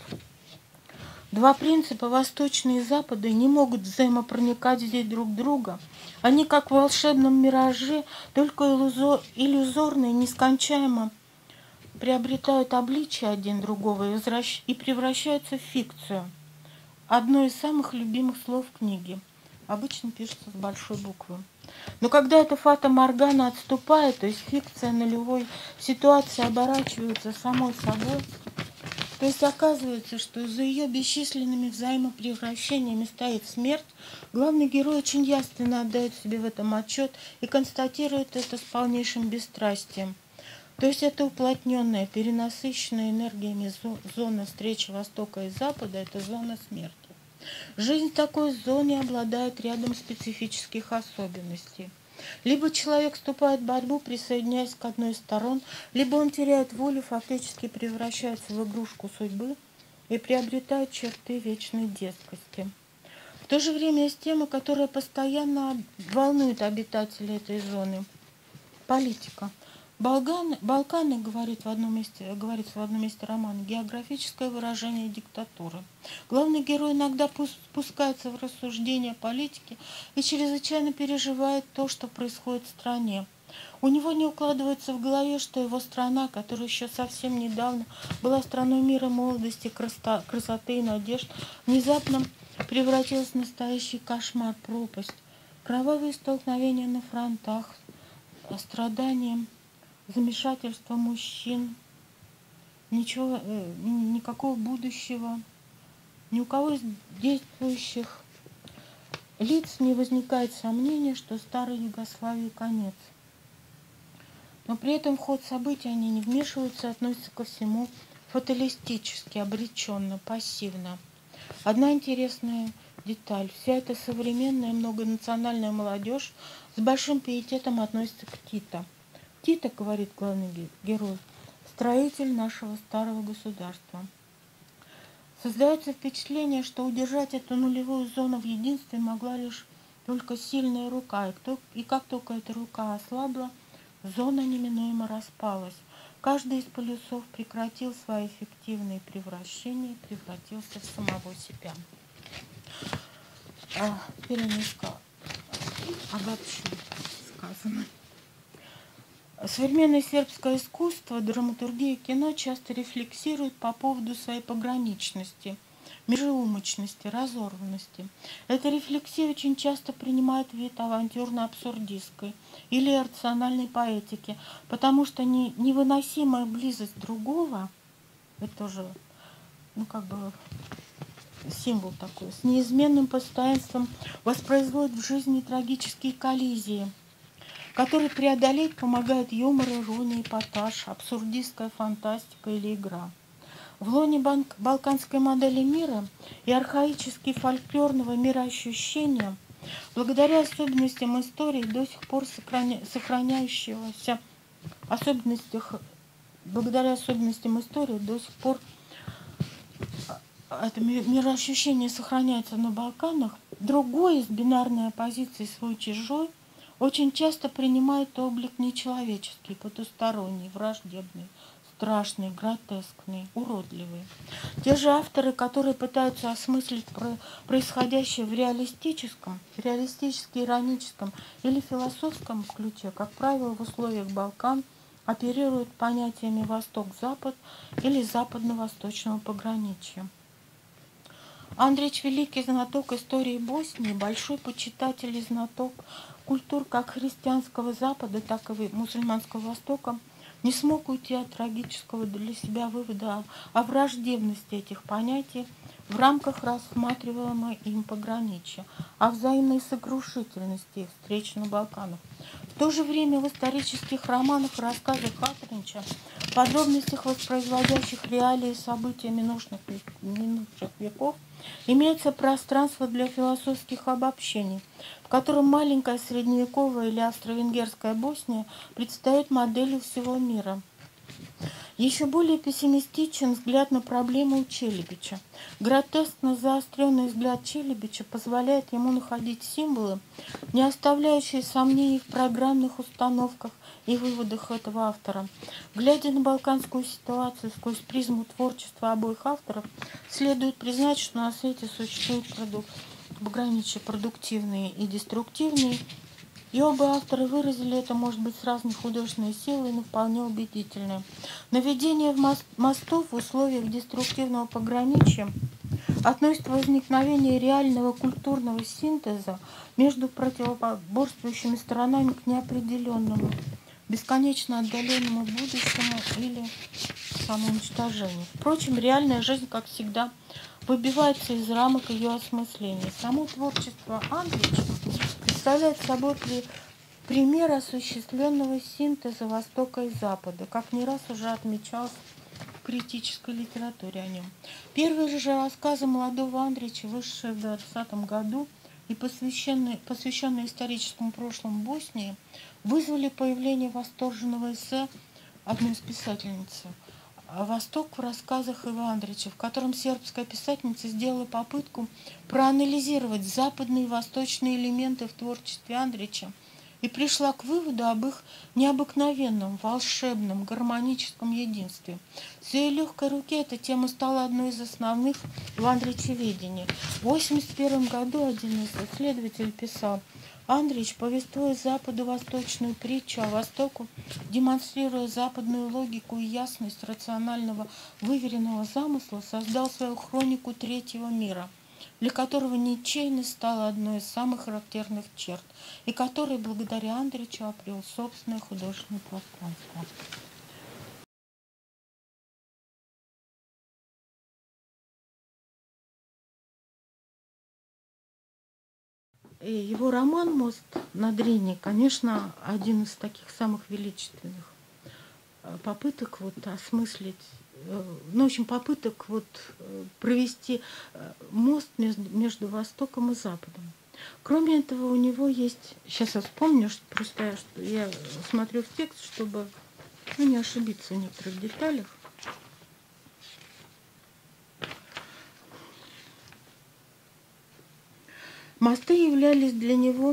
[SPEAKER 1] Два принципа, восточные и западные, не могут взаимопроникать здесь друг друга, Они, как в волшебном мираже, только иллюзорно и нескончаемо приобретают обличие один другого и превращаются в фикцию. Одно из самых любимых слов книги. Обычно пишется с большой буквы. Но когда эта фата Моргана отступает, то есть фикция нулевой ситуации оборачивается самой собой, то есть оказывается, что за ее бесчисленными взаимопревращениями стоит смерть, главный герой очень явственно отдает себе в этом отчет и констатирует это с полнейшим бесстрастием. То есть это уплотненная, перенасыщенная энергиями зона встречи Востока и Запада – это зона смерти. Жизнь в такой зоне обладает рядом специфических особенностей. Либо человек вступает в борьбу, присоединяясь к одной из сторон, либо он теряет волю, фактически превращается в игрушку судьбы и приобретает черты вечной детскости. В то же время есть тема, которая постоянно волнует обитателей этой зоны – политика. Балканы, говорится в одном месте романа, географическое выражение диктатуры. Главный герой иногда спускается в рассуждения политики и чрезвычайно переживает то, что происходит в стране. У него не укладывается в голове, что его страна, которая еще совсем недавно была страной мира, молодости, красоты и надежд, внезапно превратилась в настоящий кошмар, пропасть. Кровавые столкновения на фронтах, страдания, замешательство мужчин, никакого будущего. Ни у кого из действующих лиц не возникает сомнения, что старой Югославии конец. Но при этом в ход событий они не вмешиваются, относятся ко всему фаталистически, обреченно, пассивно. Одна интересная деталь. Вся эта современная многонациональная молодежь с большим пиететом относится к Тито. Тито, говорит главный герой, строитель нашего старого государства. Создается впечатление, что удержать эту нулевую зону в единстве могла лишь только сильная рука. И как только эта рука ослабла, зона неминуемо распалась. Каждый из полюсов прекратил свои эффективные превращения и превратился в самого себя. Теперь я немножко обобщу сказанное. Современное сербское искусство, драматургия, кино часто рефлексируют по поводу своей пограничности, межеумочности, разорванности. Эта рефлексия очень часто принимает вид авантюрно-абсурдистской или рациональной поэтики, потому что невыносимая близость другого, это тоже, символ такой, с неизменным постоянством воспроизводит в жизни трагические коллизии, который преодолеть помогает юмор, ирония, эпатаж, абсурдистская фантастика или игра. В лоне балканской модели мира и архаически фольклорного мироощущения, благодаря особенностям истории до сих пор это мироощущение сохраняется на Балканах, другой из бинарной оппозиции свой-чужой очень часто принимает облик нечеловеческий, потусторонний, враждебный, страшный, гротескный, уродливый. Те же авторы, которые пытаются осмыслить происходящее в реалистически-ироническом или философском ключе, как правило, в условиях Балкан оперируют понятиями «Восток-Запад» или «Западно-Восточного пограничья». Андрич – великий знаток истории Боснии, большой почитатель и знаток культур как христианского Запада, так и мусульманского Востока, не смог уйти от трагического для себя вывода о враждебности этих понятий в рамках рассматриваемого им пограничья, о взаимной сокрушительности их встреч на Балканах. В то же время в исторических романах и рассказах Хаттеринча, подробностях, воспроизводящих реалии событий минувших веков, имеется пространство для философских обобщений, в котором маленькая средневековая или австро-венгерская Босния предстает моделью всего мира. Еще более пессимистичен взгляд на проблему у Челебича. Гротескно заостренный взгляд Челебича позволяет ему находить символы, не оставляющие сомнений в программных установках и выводах этого автора. Глядя на балканскую ситуацию сквозь призму творчества обоих авторов, следует признать, что на свете существуют пограничья продуктивные и деструктивные, И оба автора выразили это, может быть, с разной художественной силой, но вполне убедительно. Наведение мостов в условиях деструктивного пограничья относится возникновение реального культурного синтеза между противоборствующими сторонами к неопределенному, бесконечно отдаленному будущему или самоуничтожению. Впрочем, реальная жизнь, как всегда, выбивается из рамок ее осмысления. Само творчество Андрича представляет собой пример осуществленного синтеза Востока и Запада, как не раз уже отмечалось в критической литературе о нем. Первые же рассказы молодого Андрича, вышедшие в 2020 году и посвященные историческому прошлому Боснии, вызвали появление восторженного эссе одной из писательницы «Восток в рассказах Ива Андрича», в котором сербская писательница сделала попытку проанализировать западные и восточные элементы в творчестве Андрича и пришла к выводу об их необыкновенном, волшебном, гармоническом единстве. С ее легкой руки эта тема стала одной из основных в Андричеведении. В 1981 году один из исследователей писал: Андрич, повествуя Западу восточную притчу, а Востоку, демонстрируя западную логику и ясность рационального выверенного замысла, создал свою хронику третьего мира, для которого ничейность стала одной из самых характерных черт, и который благодаря Андричу обрел собственное художественное пространство. И его роман «Мост на Дрине», конечно, один из таких самых величественных попыток вот осмыслить, ну, в общем, попыток вот провести мост между Востоком и Западом. Кроме этого, у него есть, сейчас я вспомню, что просто я смотрю в текст, чтобы не ошибиться в некоторых деталях. Мосты являлись для него,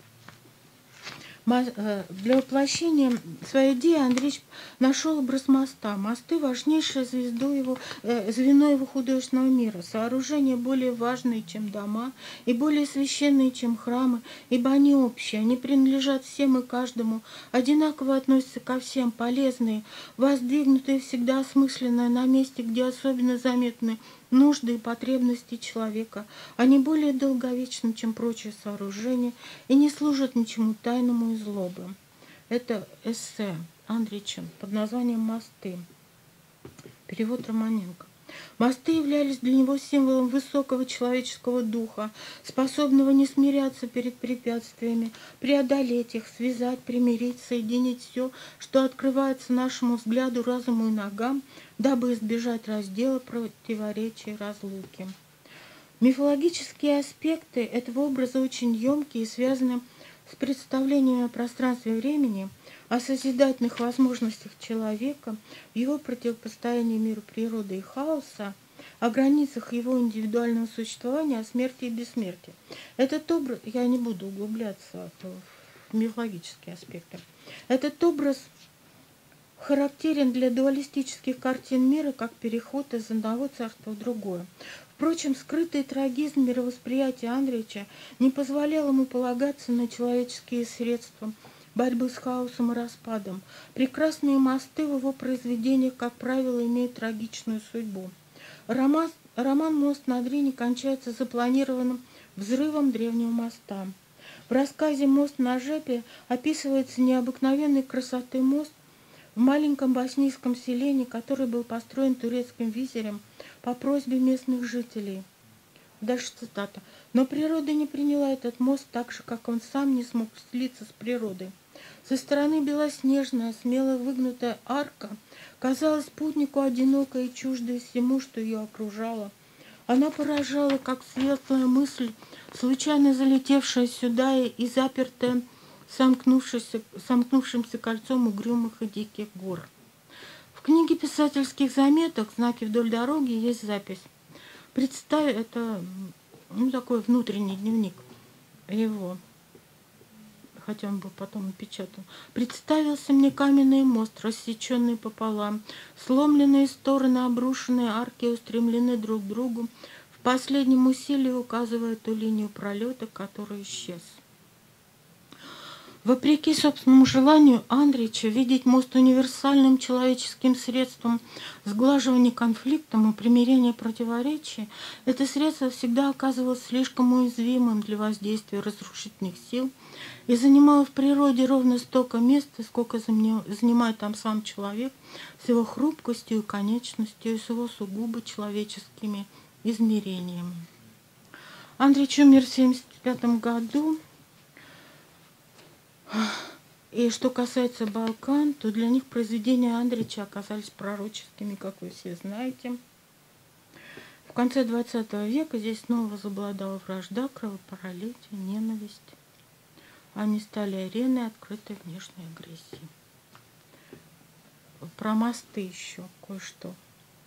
[SPEAKER 1] для воплощения своей идеи Андрей нашел образ моста. Мосты – важнейшее звено его художественного мира, сооружения более важные, чем дома, и более священные, чем храмы, ибо они общие, они принадлежат всем и каждому, одинаково относятся ко всем, полезные, воздвигнутые, всегда осмысленные на месте, где особенно заметны нужды и потребности человека. Они более долговечны, чем прочие сооружения, и не служат ничему тайному и злобным. Это эссе Андрича под названием «Мосты». Перевод Романенко. Мосты являлись для него символом высокого человеческого духа, способного не смиряться перед препятствиями, преодолеть их, связать, примирить, соединить все, что открывается нашему взгляду, разуму и ногам, дабы избежать раздела, противоречия, разлуки. Мифологические аспекты этого образа очень емкие и связаны с представлениями о пространстве и времени, о созидательных возможностях человека, в его противопостоянии миру природы и хаоса, о границах его индивидуального существования, о смерти и бессмертии. Этот образ, я не буду углубляться в мифологические аспекты, этот образ характерен для дуалистических картин мира, как переход из одного царства в другое. Впрочем, скрытый трагизм мировосприятия Андрича не позволял ему полагаться на человеческие средства борьбы с хаосом и распадом. Прекрасные мосты в его произведениях, как правило, имеют трагичную судьбу. Роман «Мост на Дрине» кончается запланированным взрывом древнего моста. В рассказе «Мост на Жепе» описывается необыкновенной красоты мост в маленьком боснийском селении, который был построен турецким визирем по просьбе местных жителей. Дальше цитата. Но природа не приняла этот мост так же, как он сам не смог слиться с природой. Со стороны белоснежная, смело выгнутая арка казалась путнику одинокой и чуждой всему, что ее окружало. Она поражала, как светлая мысль, случайно залетевшая сюда и запертая сомкнувшимся кольцом угрюмых и диких гор. В книге писательских заметок «Знаки вдоль дороги» есть запись. Это такой внутренний дневник его, хотя он был потом напечатан. «Представился мне каменный мост, рассеченный пополам, сломленные стороны, обрушенные арки устремлены друг к другу, в последнем усилии указывая ту линию пролета, который исчез». Вопреки собственному желанию Андрича видеть мост универсальным человеческим средством сглаживания конфликтов и примирения противоречий, это средство всегда оказывалось слишком уязвимым для воздействия разрушительных сил и занимало в природе ровно столько места, сколько занимает там сам человек с его хрупкостью и конечностью и с его сугубо человеческими измерениями. Андрич умер в 1975 году. И что касается Балкан, то для них произведения Андрича оказались пророческими, как вы все знаете. В конце XX века здесь снова возобладала вражда, кровопролитие, ненависть. Они стали ареной открытой внешней агрессии. Про мосты еще кое-что.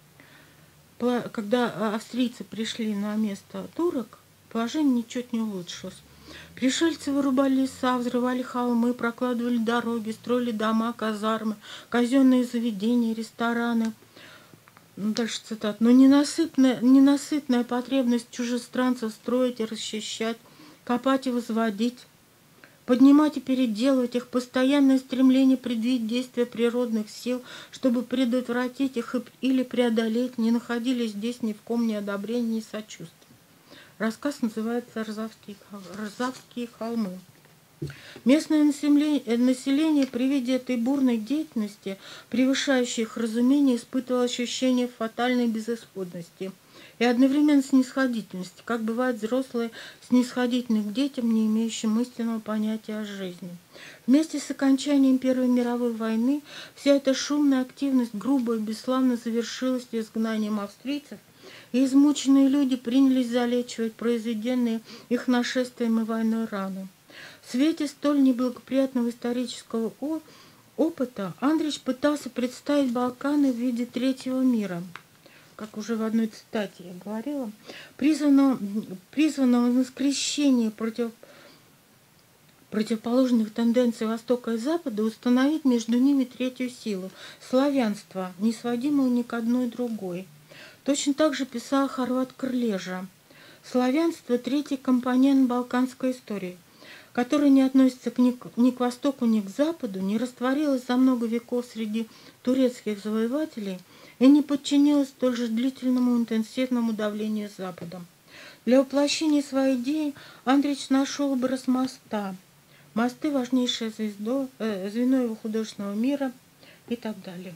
[SPEAKER 1] Когда австрийцы пришли на место турок, положение ничуть не улучшилось. Пришельцы вырубали леса, взрывали холмы, прокладывали дороги, строили дома, казармы, казенные заведения, рестораны. Дальше цитат. Но ненасытная потребность чужестранцев строить и расчищать, копать и возводить, поднимать и переделывать их, постоянное стремление предвидеть действия природных сил, чтобы предотвратить их или преодолеть, не находили здесь ни в ком ни одобрения, ни сочувствия. Рассказ называется «Рзавские холмы». Местное население при виде этой бурной деятельности, превышающей их разумение, испытывало ощущение фатальной безысходности и одновременно снисходительности, как бывает взрослые снисходительны к детям, не имеющим истинного понятия о жизни. Вместе с окончанием Первой мировой войны вся эта шумная активность грубо и бесславно завершилась изгнанием австрийцев, и измученные люди принялись залечивать произведенные их нашествием и войной раны. В свете столь неблагоприятного исторического опыта Андрич пытался представить Балканы в виде третьего мира, как уже в одной цитате я говорила, призванного на скрещение противоположных тенденций Востока и Запада, установить между ними третью силу – славянство, не сводимую ни к одной другой. Точно так же писал Хорват Крлежа. Славянство – третий компонент балканской истории, который не относится ни к Востоку, ни к Западу, не растворилось за много веков среди турецких завоевателей и не подчинилось столь же длительному интенсивному давлению Запада. Для воплощения своей идеи Андрич нашел образ моста. Мосты – важнейшее звено его художественного мира и так далее.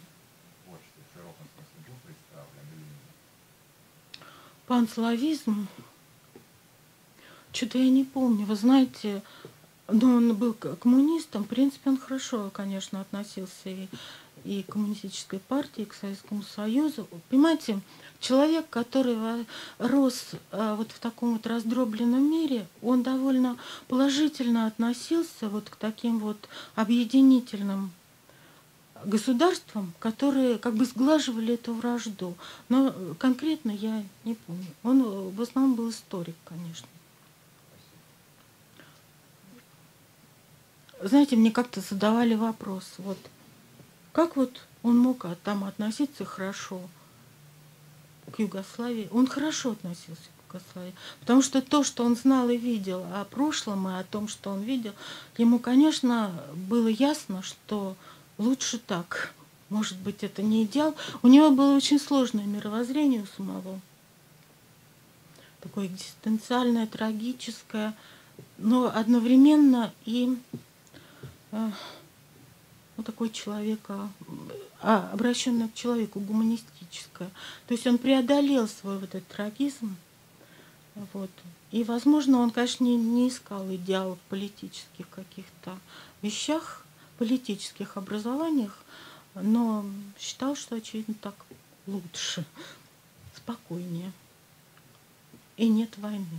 [SPEAKER 1] Панславизм, что-то я не помню, вы знаете, но он был коммунистом, в принципе, он хорошо, конечно, относился и к коммунистической партии, и к Советскому Союзу. Понимаете, человек, который рос вот в таком вот раздробленном мире, он довольно положительно относился вот к таким вот объединительным государствам, которые как бы сглаживали эту вражду. Но конкретно я не помню. Он в основном был историк, конечно. Знаете, мне как-то задавали вопрос, вот как вот он мог там относиться хорошо к Югославии? Он хорошо относился к Югославии, потому что то, что он знал и видел о прошлом и о том, что он видел, ему, конечно, было ясно, что лучше так. Может быть, это не идеал. У него было очень сложное мировоззрение у самого. Такое экзистенциальное, трагическое, но одновременно и такой человека, обращенное к человеку, гуманистическое. То есть он преодолел свой вот этот трагизм. Вот. И, возможно, он, конечно, не искал идеалов в политических каких-то вещах, политических образованиях, но считал, что, очевидно, так лучше, спокойнее. И нет войны.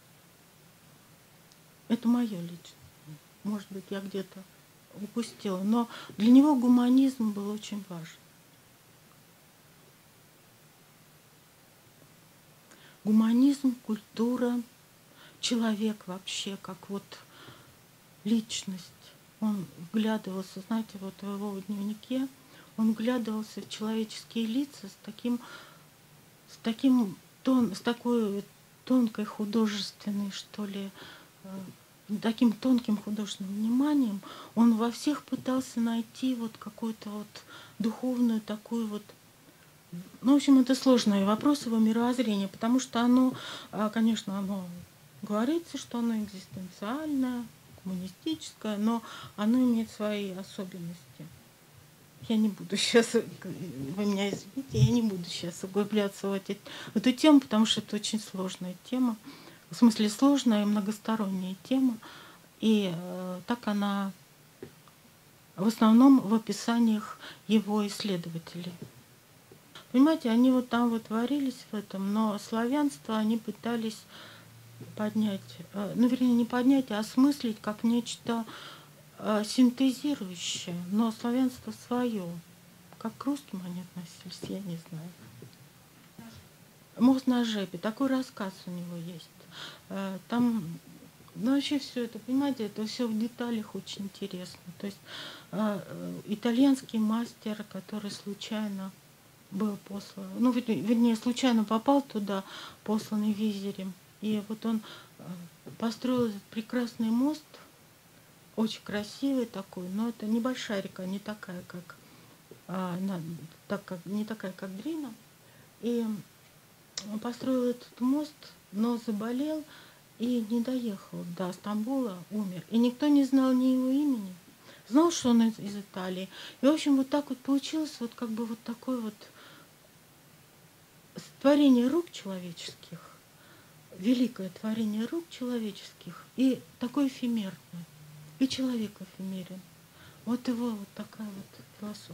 [SPEAKER 1] Это мое личное. Может быть, я где-то упустила. Но для него гуманизм был очень важен. Гуманизм, культура, человек вообще, как вот личность. Он вглядывался, знаете, вот в его дневнике, он вглядывался в человеческие лица с такой тонкой художественной, что ли, таким тонким художественным вниманием, он во всех пытался найти вот какую-то вот духовную такую вот. Ну, в общем, это сложный вопрос его мировоззрения, потому что оно, конечно, оно говорится, что оно экзистенциальное, коммунистическое, но оно имеет свои особенности. Я не буду сейчас, вы меня извините, я не буду сейчас углубляться в эту тему, потому что это очень сложная тема, в смысле сложная и многосторонняя тема, и так она в основном в описаниях его исследователей. Понимаете, они вот там вот варились в этом, но славянство они пытались поднять, ну, вернее, не поднять, а осмыслить как нечто синтезирующее, но славянство свое. Как к русским они относились, я не знаю. «Мост на жепе», такой рассказ у него есть. Там, ну, вообще все это, понимаете, это все в деталях очень интересно. То есть итальянский мастер, который случайно был послан, ну, вернее, случайно попал туда, посланный визирем. И вот он построил этот прекрасный мост, очень красивый такой, но это небольшая река, не такая, как, не такая, как Дрина. И он построил этот мост, но заболел и не доехал до Стамбула, умер. И никто не знал ни его имени. Знал, что он из Италии. И, в общем, вот так вот получилось, вот как бы вот такое вот творение рук человеческих, великое творение рук человеческих, и такое эфемерное. И человек эфемерен. Вот его вот такая вот философия.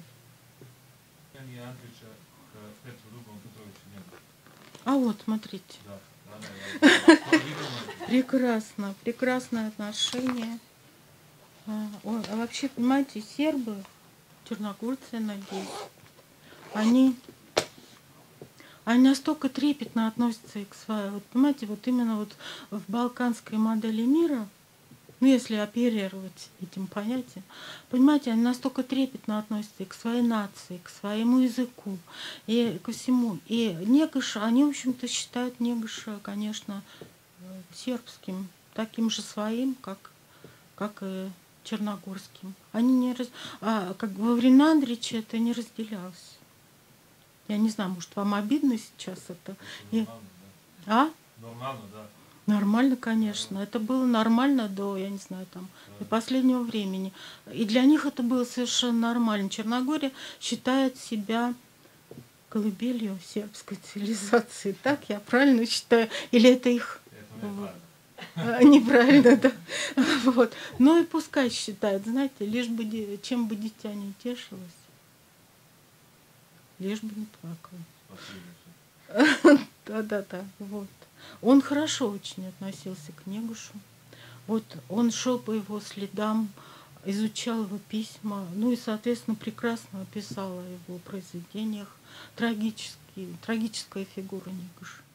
[SPEAKER 1] А вот, смотрите. Прекрасно, прекрасное отношение. А вообще, понимаете, сербы, черногорцы, надеюсь, они настолько трепетно относятся и к своей, вот, понимаете, вот именно вот в балканской модели мира, ну, если оперировать этим понятием, понимаете, они настолько трепетно относятся и к своей нации, к своему языку, и ко всему. И Негыша, они, в общем-то, считают Негыша, конечно, сербским, таким же своим, как и черногорским. Они не как во времена Андрича это не разделялось. Я не знаю, может, вам обидно сейчас это?
[SPEAKER 2] Нормально,
[SPEAKER 1] да.
[SPEAKER 2] Нормально, да.
[SPEAKER 1] Нормально, конечно. Это было нормально до, я не знаю, там, до последнего времени. И для них это было совершенно нормально. Черногория считает себя колыбелью сербской цивилизации. Так я правильно считаю? Или это их... Неправильно, да. Вот. Ну и пускай считают, знаете, лишь бы чем бы дитя не тешилось, лишь бы не плакало. Да, вот. Он хорошо очень относился к Негушу. Вот он шел по его следам, изучал его письма, ну и, соответственно, прекрасно описал о его произведениях. Трагическая фигура Негуша.